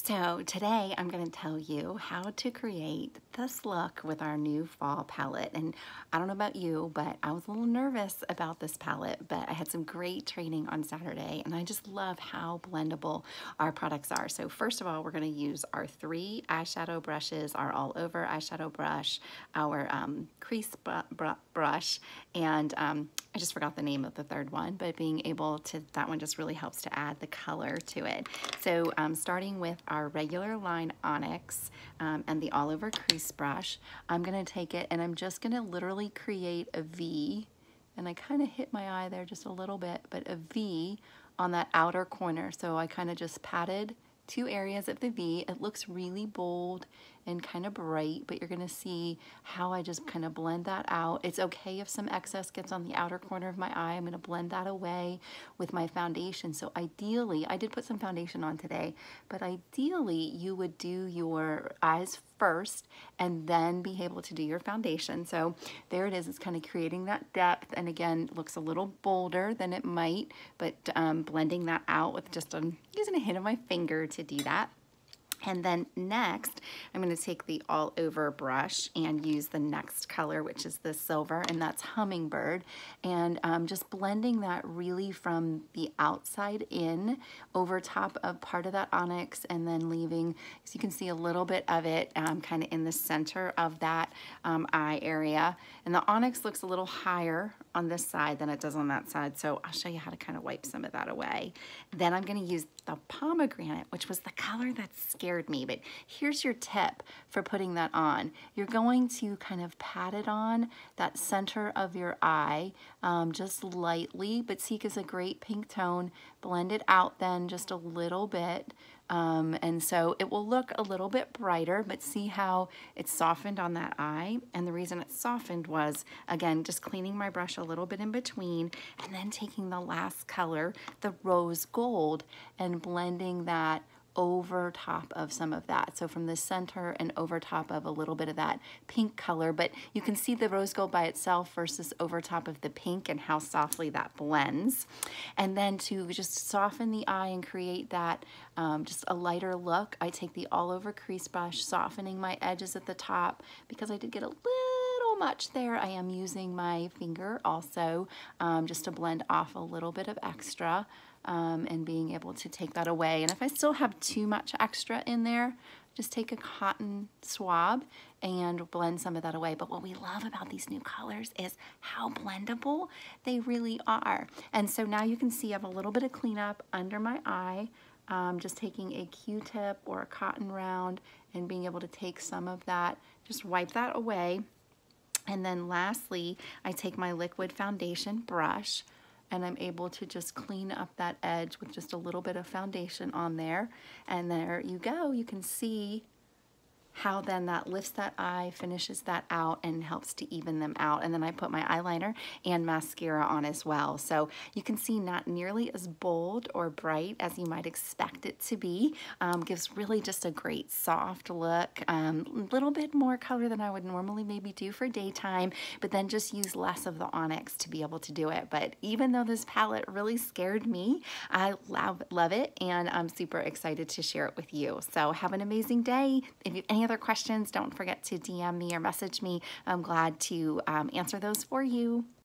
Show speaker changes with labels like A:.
A: So today I'm going to tell you how to create this look with our new fall palette. And I don't know about you, but I was a little nervous about this palette, but I had some great training on Saturday and I just love how blendable our products are. So first of all, we're going to use our 3 eyeshadow brushes, our all over eyeshadow brush, our crease brush, and I just forgot the name of the third one, but being able to, that one just really helps to add the color to it. So starting with our regular line Onyx and the all over crease brush, I'm gonna take it and I'm just gonna literally create a V, and I kind of hit my eye there just a little bit, but a V on that outer corner. So I kind of just patted 2 areas of the V. It looks really bold and kind of bright, but you're gonna see how I just kind of blend that out. It's okay if some excess gets on the outer corner of my eye. I'm gonna blend that away with my foundation. So ideally, I did put some foundation on today, but ideally you would do your eyes first and then be able to do your foundation. So there it is, it's kind of creating that depth, and again, looks a little bolder than it might, but blending that out with just using a hit of my finger to do that. And then next, I'm going to take the all over brush and use the next color, which is the silver, and that's Hummingbird. And just blending that really from the outside in over top of part of that onyx, and then leaving, so you can see a little bit of it kind of in the center of that eye area. And the onyx looks a little higher on this side than it does on that side, so I'll show you how to kind of wipe some of that away. Then I'm going to use the pomegranate, which was the color that scared me, but here's your tip for putting that on. You're going to kind of pat it on that center of your eye just lightly, but see, it's a great pink tone. Blend it out then just a little bit. And so it will look a little bit brighter, but see how it's softened on that eye. And the reason it's softened was, again, just cleaning my brush a little bit in between and then taking the last color, the rose gold, and blending that over top of some of that. So from the center and over top of a little bit of that pink color, but you can see the rose gold by itself versus over top of the pink and how softly that blends. And then to just soften the eye and create that just a lighter look, I take the all over crease brush, softening my edges at the top because I did get a little much there. I am using my finger also just to blend off a little bit of extra. And being able to take that away. And if I still have too much extra in there, just take a cotton swab and blend some of that away. But what we love about these new colors is how blendable they really are. And so now you can see I have a little bit of cleanup under my eye, just taking a Q-tip or a cotton round and being able to take some of that, just wipe that away. And then lastly, I take my liquid foundation brush and I'm able to just clean up that edge with just a little bit of foundation on there. And there you go. You can see how then that lifts that eye, finishes that out, and helps to even them out. And then I put my eyeliner and mascara on as well. So you can see not nearly as bold or bright as you might expect it to be. Gives really just a great soft look. A little bit more color than I would normally maybe do for daytime, but then just use less of the onyx to be able to do it. But even though this palette really scared me, I love it, and I'm super excited to share it with you. So have an amazing day. If you have any other questions, don't forget to DM me or message me. I'm glad to answer those for you.